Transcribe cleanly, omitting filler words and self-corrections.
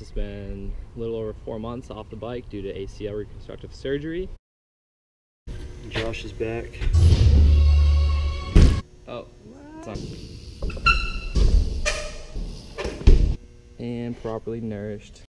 has been a little over 4 months off the bike due to ACL reconstructive surgery. Josh is back. Oh, and properly nourished.